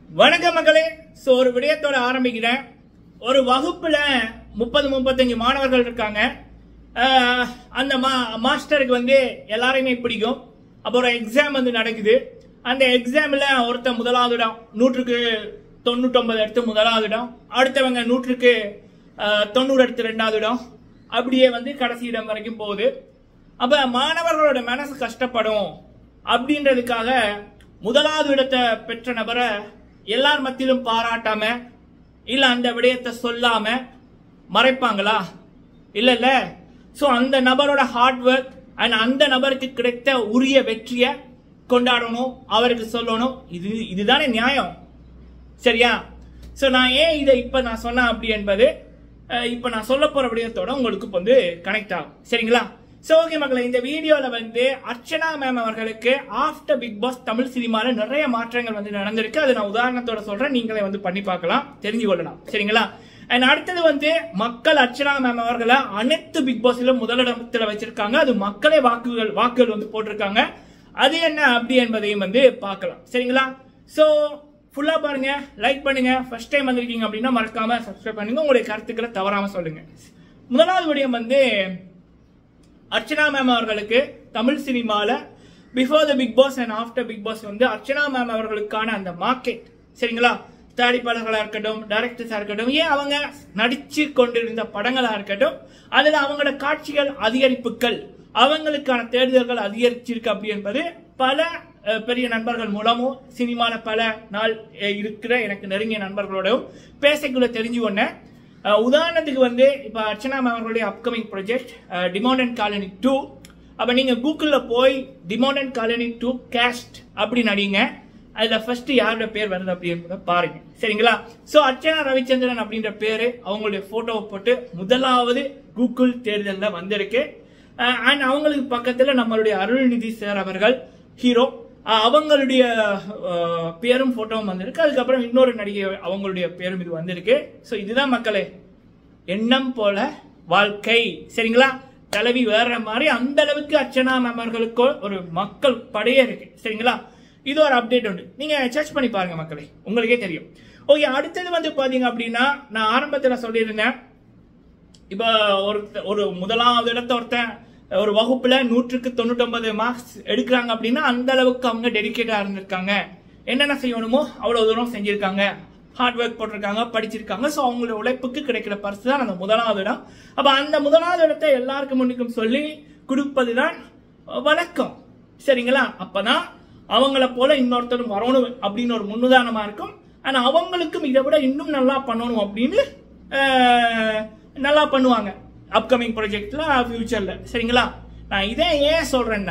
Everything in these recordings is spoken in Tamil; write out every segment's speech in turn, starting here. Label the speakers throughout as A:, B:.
A: வணக்கம் மக்களே. சோ ஒரு விடயத்தோட ஆரம்பிக்கிறேன். ஒரு வகுப்புல 30-35 மாணவர்கள் இருக்காங்க. அந்த மாஸ்டருக்கு எல்லாரையுமே பிடிக்கும். அப்போ ஒரு எக்ஸாம் நடக்குது. அந்த எக்ஸாம்ல ஒருத்தர் முதலாவது இடம், 100க்கு 99 எடுத்து முதலாவது இடம், அடுத்தவங்க 100க்கு 90 எடுத்து ரெண்டாவது இடம், அப்படியே கடைசி இடம் வரைக்கும் போகுது. அப்ப மாணவர்களோட மனசு கஷ்டப்படும் அப்படின்றதுக்காக முதலாவது இடத்தை பெற்ற நபரை எல்லார் மத்தியிலும் பாராட்டாம இல்ல அந்த விடயத்தை சொல்லாம மறைப்பாங்களா? இல்ல. சோ அந்த நபரோட ஹார்ட் ஒர்க் அண்ட் அந்த நபருக்கு கிடைத்த உரிய வெற்றியை கொண்டாடணும், அவருக்கு சொல்லணும். இதுதானே நியாயம், சரியா? சோ நான் ஏன் இதை இப்ப நான் சொன்னேன் அப்படி என்பது இப்ப நான் சொல்ல போற விடயத்தோட உங்களுக்கு கனெக்ட் ஆகும், சரிங்களா? சோ ஓகே மக்களே, இந்த வீடியோல அர்ச்சனா மேம் அவர்களுக்கு ஆஃப்டர் பிக் பாஸ் தமிழ் சினிமால நிறைய மாற்றங்கள் நடந்திருக்கு. அது நான் உதாரணத்தோட சொல்றேன், நீங்களே பண்ணி பார்க்கலாம், தெரிஞ்சு கொள்ளலாம், சரிங்களா? அண்ட் அடுத்தது மக்கள் அர்ச்சனா மேம் அவர்களை அனைத்து பிக் பாஸ்ல முதலிடத்துல வச்சிருக்காங்க. அது மக்களே வாக்குகள் போட்டிருக்காங்க. அது என்ன அப்படி என்பதையும் பார்க்கலாம், சரிங்களா? சோ ஃபுல்லா பாருங்க, லைக் பண்ணுங்க. ஃபர்ஸ்ட் டைம் வந்திருக்கீங்க அப்படின்னா மறக்காம சப்ஸ்கிரைப் பண்ணுங்க. உங்களுடைய கருத்துக்களை தவறாம சொல்லுங்க. முதலாவது விடயம் அர்ச்சனா மேம் அவர்களுக்கு தமிழ் சினிமால before the Bigg Boss and after Bigg Boss Archana ma'am அவர்களுக்கான அந்த மார்க்கெட், சரிங்களா? தயாரிப்பாளர்களா இருக்கட்டும், டைரக்டர்ஸா இருக்கட்டும், ஏன் அவங்க நடிச்சு கொண்டிருந்த படங்களா இருக்கட்டும், அதுல அவங்களோட காட்சிகள் அதிகரிப்புகள், அவங்களுக்கான தேடுதல்கள் அதிகரிச்சிருக்கு அப்படி என்பது பல பெரிய நண்பர்கள் மூலமும் சினிமால பல நாள் இருக்கிற எனக்கு நெருங்கிய நண்பர்களோடவும் பேசக்குள்ள தெரிஞ்சு கொண்டேன். உதாரணத்துக்கு இப்ப அர்ச்சனா மேம் அவர்களுடைய upcoming project Demonte and Colony 2. அப்ப நீங்க கூகுள்ல போய் டிமாண்ட் அண்ட் காலனி 2 கேஸ்ட் அப்படின்னு அடிங்க. அதுல ஃபர்ஸ்ட் யாரோட பேர் வருது அப்படின்னு பாருங்க, சரிங்களா? சோ அர்ச்சனா ரவிச்சந்திரன் அப்படின்ற பேரு அவங்களுடைய போட்டோவை போட்டு முதலாவது கூகுள் தேர்தலில் வந்திருக்கு. அண்ட் அவங்களுக்கு பக்கத்துல நம்மளுடைய அருள்நிதி சார் அவர்கள் ஹீரோ, அவங்களுடைய பேரும் போட்டோவும் வந்திருக்கு. அதுக்கப்புறம் இன்னொரு நடிகை அவங்களுடைய பேரும் இது வந்திருக்கு. சோ இதுதான் மக்களே, எண்ணம் போல வாழ்க்கை, சரிங்களா? தலைவி வேற மாதிரி அந்த அளவுக்கு அர்ச்சனா மேம் அவர்களுக்கு ஒரு மக்கள் படையே இருக்கு, சரிங்களா? இது ஒரு அப்டேட் உண்டு, நீங்க சர்ச் பண்ணி பாருங்க மக்களே, உங்களுக்கே தெரியும். ஓகே, அடுத்தது பாத்தீங்க அப்படின்னா நான் ஆரம்பத்தில் சொல்லியிருந்தேன், இப்ப ஒரு முதலாவது இடத்த ஒருத்தன் ஒரு வகுப்புல 100க்கு 99 மார்க்ஸ் எடுக்கிறாங்க அப்படின்னா அந்த அளவுக்கு அவங்க டெடிகேட்டா இருந்திருக்காங்க, என்னென்ன செய்யணுமோ அவ்வளவு தூரம் செஞ்சிருக்காங்க, ஹார்ட் ஒர்க் போட்டிருக்காங்க, படிச்சிருக்காங்க. ஸோ அவங்களோட உழைப்புக்கு கிடைக்கிற பரிசு தான் அந்த முதலாவது இடம். அப்ப அந்த முதலாவது இடத்தை எல்லாருக்கும் முன்னுக்கும் சொல்லி கொடுப்பதுதான் வழக்கம், சரிங்களா? அப்பதான் அவங்கள போல இன்னொருத்தரும் வரணும் அப்படின்னு ஒரு முன்னுதாரணமா இருக்கும். ஆனா அவங்களுக்கும் இதை விட இன்னும் நல்லா பண்ணணும் அப்படின்னு நல்லா பண்ணுவாங்க அப்கமிங் ப்ராஜெக்ட்ல ஃபியூச்சர்ல, சரிங்களா? நான் இதை ஏன் சொல்றேன்னா,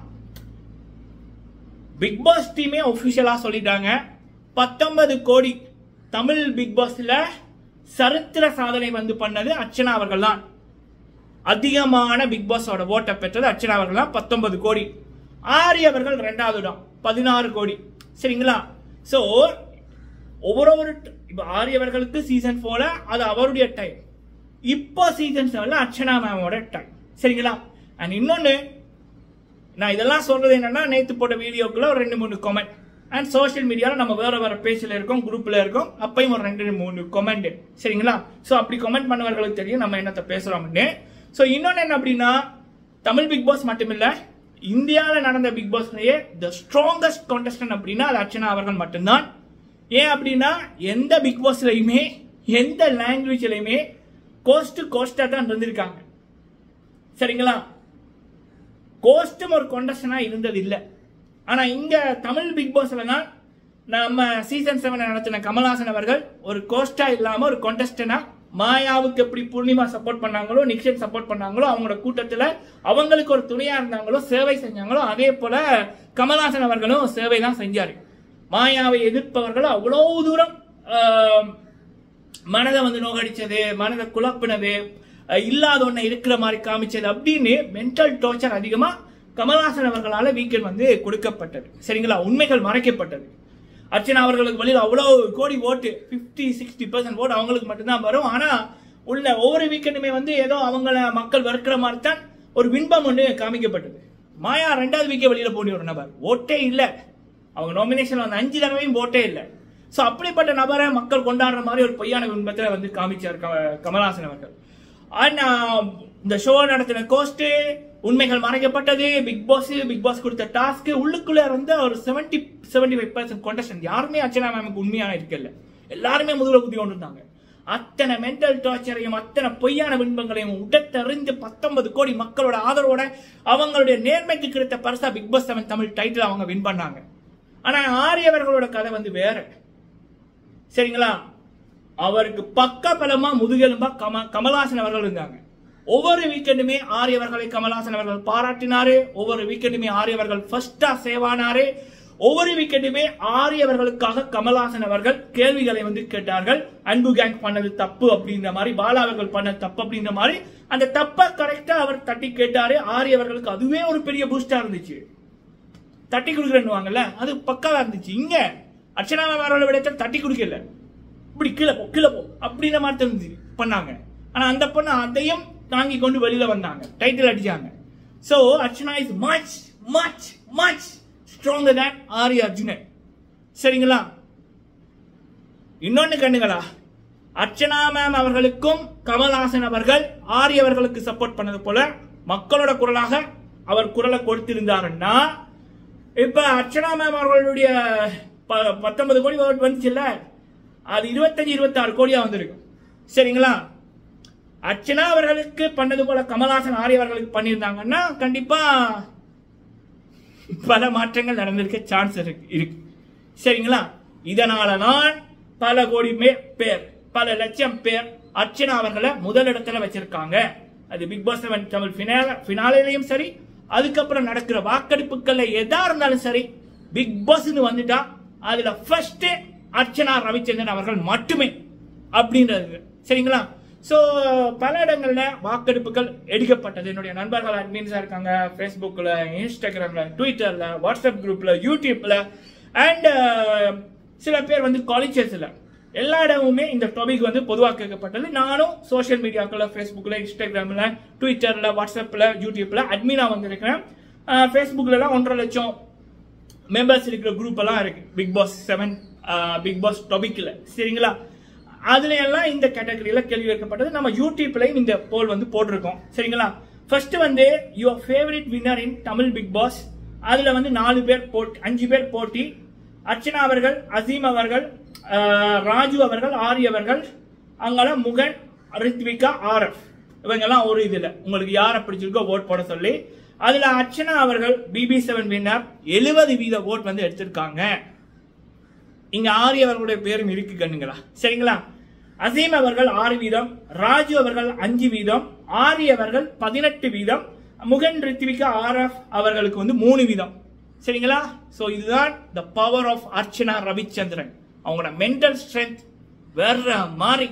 A: பிக் பாஸ் டீமே ஒபிஷியலா சொல்லிட்டாங்க 19 கோடி தமிழ் பிக் பாஸ்ல சரித்திர சாதனை பண்ணது அர்ச்சனா அவர்கள் தான். அதிகமான பிக் பாஸோட ஓட்டை பெற்றது அர்ச்சனா அவர்கள் தான், 19 கோடி. ஆரி அவர்கள் 2வது இடம் 16 கோடி, சரிங்களா? சோ ஒவ்வொரு இப்ப ஆரி அவர்களுக்கு சீசன் 4 அது அவருடைய டைம், இப்போ சீசன் 7 அர்ச்சனா மேமோட டைம், சரிங்களா? அண்ட் இன்னொன்னு, நான் இதெல்லாம் சொல்றது என்னன்னா, நேத்து போட்ட வீடியோக்குள்ள ஒரு 2-3 கமெண்ட் அண்ட் சோசியல் மீடியால நம்ம வேற பேஜ்ல இருக்கோம், குரூப்ல இருக்கோம், அப்பயும் ஒரு 2-3 கமெண்ட், சரிங்களா? சோ அப்படி கமெண்ட் பண்ணவர்களுக்கு தெரியும் நம்ம என்னத்த பேசுறோம்னு. சோ இன்னொன்னு என்ன அப்படின்னா, தமிழ் பிக் பாஸ் மட்டுமில்ல, இந்தியாவில் நடந்த பிக் பாஸ்லயே தி ஸ்ட்ராங்கஸ்ட் கான்டெஸ்டன்ட் அப்படின்னா அது அர்ச்சனா அவர்கள் மட்டும்தான். ஏன் அப்படின்னா எந்த பிக் பாஸ்லயுமே எந்த லாங்குவேஜ்லயுமே கோஸ்ட் கோஸ்டா தான் இருந்திருக்காங்க, சரிங்களா? கோஸ்டும் ஒரு கான்டெஸ்டன்டா இருந்தது இல்ல. ஆனா இங்க தமிழ் பிக் பாஸ்ல தான் நம்ம சீசன் 7 நடத்தின கமல்ஹாசன் அவர்கள் ஒரு கோஸ்டா இல்லாம ஒரு கான்டெஸ்டன்டா, மாயாவுக்கு எப்படி பூர்ணிமா சப்போர்ட் பண்ணாங்களோ, நிக்ஷன் சப்போர்ட் பண்ணாங்களோ, அவங்களோட கூட்டத்துல அவங்களுக்கு ஒரு துணையா இருந்தாங்களோ, சேவை செஞ்சாங்களோ, அதே போல கமல்ஹாசன் அவர்களும் சேவை தான் செஞ்சாரு. மாயாவை எதிர்ப்பவர்கள் அவ்வளவு தூரம் மனதை நோகடிச்சது, மனதை குழப்பினது, இல்லாத ஒண்ணு இருக்கிற மாதிரி காமிச்சது அப்படின்னு மென்டல் டார்ச்சர் அதிகமா கமல்ஹாசன் அவர்களால வீக்கெண்ட் கொடுக்கப்பட்டது, சரிங்களா? உண்மைகள் மறைக்கப்பட்டது. அர்ச்சனா அவர்களுக்கு வழியில் அவ்வளவு கோடி ஓட்டு, 50-60% ஓட்டு அவங்களுக்கு மட்டும்தான் வரும். ஆனா உள்ள ஒவ்வொரு வீக்கெண்டுமே ஏதோ அவங்கள மக்கள் வெறுக்கிற மாதிரி தான் ஒரு பின்பம் காமிக்கப்பட்டது. மாயா 2வது வீக்கே வெளியில போன ஒரு நபர், ஓட்டே இல்ல. அவங்க நாமினேஷன் 5 தடவையும் ஓட்டே இல்லை. சோ அப்படிப்பட்ட நபரை மக்கள் கொண்டாடுற மாதிரி ஒரு பொய்யான பிம்பத்தை வந்து காமிச்சார் கமல்ஹாசன் அவர்கள். இந்த ஷோ நடத்தின கோஸ்ட் உண்மைகள் மறைக்கப்பட்டது, பிக் பாஸ் கொடுத்த டாஸ்க் உள்ளுக்குள்ள இருந்த ஒரு 75% contestant யாருமே அர்ச்சனா மேமுக்கு உண்மையான இருக்கல, எல்லாருமே முதுகுல குத்தி கொண்டு இருந்தாங்க. அத்தனை மென்டல் டார்ச்சரையும் அத்தனை பொய்யான பின்பங்களையும் உடத்தறிந்து 19 கோடி மக்களோட ஆதரவோட அவங்களுடைய நேர்மைக்கு கிடைத்த பரிசா பிக் பாஸ் 7 தமிழ் டைட்டில் அவங்க வின் பண்ணாங்க. ஆனா ஆரியவர்களோட கதை வந்து வேற. சரிங்களா, அவருக்கு பக்க பலமா முதுகெலும்பா கமல்ஹாசன் அவர்கள் இருந்தாங்க. ஒவ்வொரு வீக்கெண்டுமே ஆரியவர்களை கமல்ஹாசன் அவர்கள் பாராட்டினாரு. ஒவ்வொரு வீக்கெண்டுமே ஆரியவர்கள் ஃபர்ஸ்டா சேவானாரு. ஒவ்வொரு வீக்கெண்டுமே ஆரியவர்களுக்காக கமல்ஹாசன் அவர்கள் கேள்விகளை வந்து கேட்டார்கள். அன்பு கேங் பண்ணது தப்பு அப்படின்ற மாதிரி, பாலா அவர்கள் பண்ணது தப்பு அப்படின்ற மாதிரி அந்த தப்ப கரெக்டா அவர் தட்டி கேட்டாரு. ஆரியவர்களுக்கு அதுவே ஒரு பெரிய பூஸ்டா இருந்துச்சு. தட்டி கொடுக்குறேன்னு அது பக்காவா இருந்துச்சு. இங்க அர்ச்சனா அவர்களோட விடத்தை தட்டி கொடுக்கல, இப்படி கீழே போ அப்படின்ற மாதிரி தெரிஞ்சு பண்ணாங்க. ஆனா அந்த பொண்ணு அதையும் தாங்கி கொண்டு வெளியில வந்தாங்க, டைட்டில் அடிச்சாங்க. So Archana is much much much stronger than Arya Arjunan. சரிங்களா, இன்னொன்னு கண்ணுங்களா, அர்ச்சனா மேம் அவர்களுக்கும் கமல்ஹாசன் அவர்கள் ஆர்யா அவர்களுக்கு சப்போர்ட் பண்ணது போல மக்களோட குரலாக அவர் குரலை கொடுத்திருந்தாருன்னா இப்ப அர்ச்சனா மேம் அவர்களுடைய 19 கோடி ஓட் வந்துச்சுல்ல, அது 25-26 கோடியா வந்திருக்கும். சரிங்களா, அர்ச்சனா அவர்களுக்கு பண்ணது போல கமல்ஹாசன் ஆர்யா அவர்களுக்கு பண்ணியிருந்தாங்கன்னா கண்டிப்பா பல மாற்றங்கள் நடந்திருக்க சான்ஸ் இருக்கு. சரிங்களா, இதனாலதான் பல கோடி பேர், பல லட்சம் பேர் அர்ச்சனா அவர்களை முதலிடத்துல வச்சிருக்காங்க. அது பிக் பாஸ் 7 தமிழ் ஃபினாலேயும் சரி, அதுக்கப்புறம் நடக்கிற வாக்கெடுப்புகள்ல எதா இருந்தாலும் சரி, பிக் பாஸ் வந்துட்டா அதுல ஃபர்ஸ்ட் அர்ச்சனா ரவிச்சந்திரன் அவர்கள் மட்டுமே அப்படின்றது. சரிங்களா, சோ பல இடங்கள்ல வாக்கெடுப்புகள் எடுக்கப்பட்டது. என்னுடைய நண்பர்கள் அட்மின்ஸா இருக்காங்க, ஃபேஸ்புக்ல, இன்ஸ்டாகிராம்ல, ட்விட்டர்ல, வாட்ஸ்அப் குரூப்ல, யூடியூப்ல அண்ட் சில பேர் வந்து காலேஜஸ்ல எல்லா இடமுமே இந்த டாபிக் வந்து பொதுவாக கேட்கப்பட்டது. நானும் சோசியல் மீடியாக்கள், ஃபேஸ்புக்ல, இன்ஸ்டாகிராம்ல, ட்விட்டர்ல, வாட்ஸ்அப்ல, யூடியூப்ல அட்மினா வந்திருக்கிறேன். ஃபேஸ்புக்ல எல்லாம் 1.5 லட்சம் மெம்பர்ஸ் இருக்கிற குரூப் எல்லாம் இருக்கு பிக் பாஸ் 7 பிக் பாஸ் டாபிக்ல. சரிங்களா, அதுல எல்லாம் இந்த கேட்டகரியில கேள்வி கேட்கப்பட்டது. நம்ம யூடியூப்லயும் இந்த போல் வந்து போட்டிருக்கோம். சரிங்களா, ஃபர்ஸ்ட் வந்து your favourite winner in Tamil Bigg Boss, அதுல வந்து 5 பேர் போட்டி. அர்ச்சனா அவர்கள், அசீம் அவர்கள், ராஜு அவர்கள், ஆரி அவர்கள், அங்கெல்லாம் முகன், ரித்விகா, ஆர்எஃப், இவங்க எல்லாம் ஒரு இதுல உங்களுக்கு யாரை பிடிச்சிருக்கோ ஓட் போட சொல்லி, அதுல அர்ச்சனா அவர்கள் BB7 வின்னர் 70% ஓட் வந்து எடுத்திருக்காங்க. இங்க ஆரி அவர்களுடைய பேரும் இருக்கு கண்ணுங்களா. சரிங்களா, அசீம் அவர்கள் 6%, ராஜு அவர்கள் 5%, ஆரி அவர்கள் 18%, முகன், ரித்விகா, ஆர்எஃப் அவர்களுக்கு வந்து 3%. சரிங்களா, சோ இதுதான் the power of Archana Ravichandran. அவங்களோட மென்டல் ஸ்ட்ரென்த் வேற மாதிரி.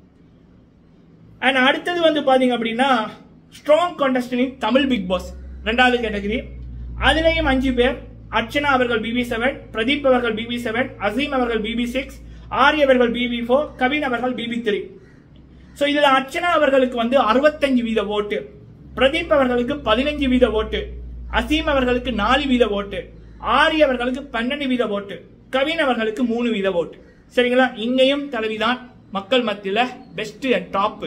A: அண்ட் அடுத்தது வந்து பாத்தீங்க அப்படின்னா strong contestant in Tamil Bigg Boss 2வது கேட்டகரி. அதுலயும் 5 பேர். அர்ச்சனா அவர்கள் BB7, பிரதீப் அவர்கள் BB7, அசீம் அவர்கள் BB6, ஆரி அவர்கள் BB4, கவின் அவர்கள் BB3. சோ இதுல அர்ச்சனா அவர்களுக்கு வந்து 65% ஓட்டு, பிரதீப் அவர்களுக்கு 15% ஓட்டு, அசீம் அவர்களுக்கு 4% ஓட்டு, ஆரி அவர்களுக்கு 12% ஓட்டு, கவின் அவர்களுக்கு 3% ஓட்டு. சரிங்களா, இங்கேயும் தலைவிதான் மக்கள் மத்தியில பெஸ்ட் அண்ட் டாப்.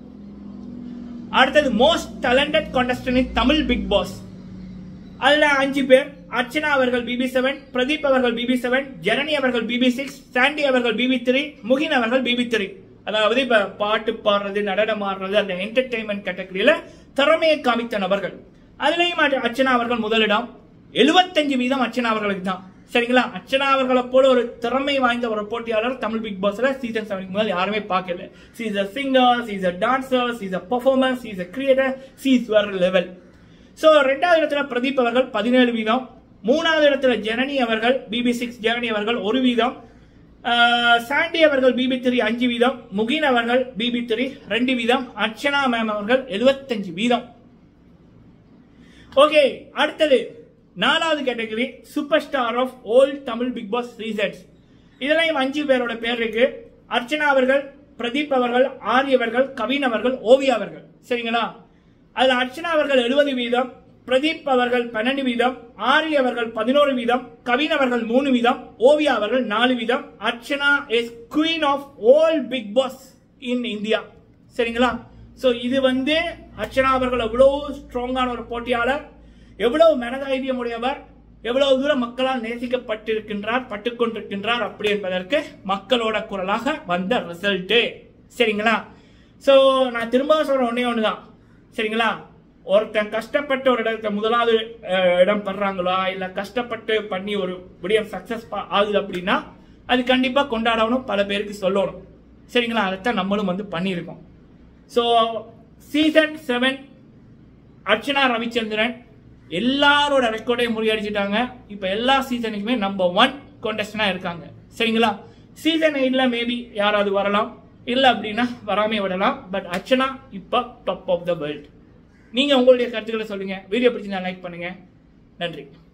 A: அடுத்தது most talented contestant in Tamil Bigg Boss, அதுல 5 பேர். அர்ச்சனா அவர்கள் BB7, பிரதீப் அவர்கள் BB7, ஜனனி அவர்கள் BB6, சாண்டி அவர்கள் BB3, முகின் அவர்கள் BB3. அதாவது இப்ப பாட்டு பாடுறது, நடனம் ஆடுறது, அந்த என்டர்டைன்மெண்ட் கேட்டகரியில திறமையை காமித்த நபர்கள். அதுலயும் அர்ச்சனா அவர்கள் முதலிடம். 75% அர்ச்சனா அவர்களுக்கு தான். சரிங்களா, அர்ச்சனா அவர்களை போல ஒரு திறமை வாய்ந்த ஒரு போட்டியாளர் தமிழ் பிக் பாஸ்ல சீசன் 7 முதல் யாருமே பார்க்கல. she is a singer, she is a dancer, she is a performer, she is a creator, she is வேற லெவல். சோ 2வது இடத்துல பிரதீப் அவர்கள் 17%, 3வது இடத்துல ஜனனி அவர்கள் BB6 ஜனனி அவர்கள் 1%, சாண்டி அவர்கள் BB3 5%, முகின் அவர்கள் BB3 2%, அர்ச்சனா மேம் அவர்கள் 75%. ஓகே, அடுத்தது 4வது category super star of old Tamil Bigg Boss seasons. இதுலயும் 5 பேரோட பேர் இருக்கு. அர்ச்சனா அவர்கள், பிரதீப் அவர்கள், ஆரி அவர்கள், கவின் அவர்கள், ஓவியா அவர்கள். சரிங்களா, அதுல அர்ச்சனா அவர்கள் 70%, பிரதீப் அவர்கள் 12 வீதம், ஆரி அவர்கள் 11 வீதம், கவின் அவர்கள் 3 வீதம், ஓவியா அவர்கள் 4 வீதம். Archana is queen of all Bigg Boss in India. சரிங்களா? சோ இது வந்து அர்ச்சனா அவர்கள் எவ்வளவு ஸ்ட்ராங்கான ஒரு போட்டியாளர், எவ்வளவு மனதைரியம் உடையவர், எவ்வளவு தூரம் மக்களால் பட்டுக்கொண்டிருக்கின்றார் அப்படி என்பதற்கு மக்களோட குரலாக வந்த ரிசல்ட். சரிங்களா? சோ நான் திரும்ப சொல்ற ஒண்ணுதான். சரிங்களா? ஒருத்தன் கஷ்டப்பட்டு ஒரு இடத்துல முதலாவது இடம் பெறாங்களா இல்ல கஷ்டப்பட்டு பண்ணி ஒரு விடியம் சக்சஸ் ஆகுது அப்படின்னா அது கண்டிப்பா கொண்டாடணும், பல பேருக்கு சொல்லணும். சரிங்களா? அதைத்தான் நம்மளும் வந்து பண்ணியிருக்கோம். ஸோ சீசன் 7 அர்ச்சனா ரவிச்சந்திரன் எல்லாரோட ரெக்கார்டையும் முறியடிச்சிட்டாங்க. இப்போ எல்லா சீசனுக்குமே நம்பர் 1 கான்டெஸ்டன்டா இருக்காங்க. சரிங்களா? சீசன் 8ல மேபி யாராவது வரலாம், இல்லை அப்படின்னா வராமே விடலாம். பட் அர்ச்சனா இப்போ டாப் ஆஃப் த வேர்ல்ட். நீங்க உங்களுடைய கருத்துக்களை சொல்லுங்க. வீடியோ பிடிச்சிருந்தா லைக் பண்ணுங்க. நன்றி.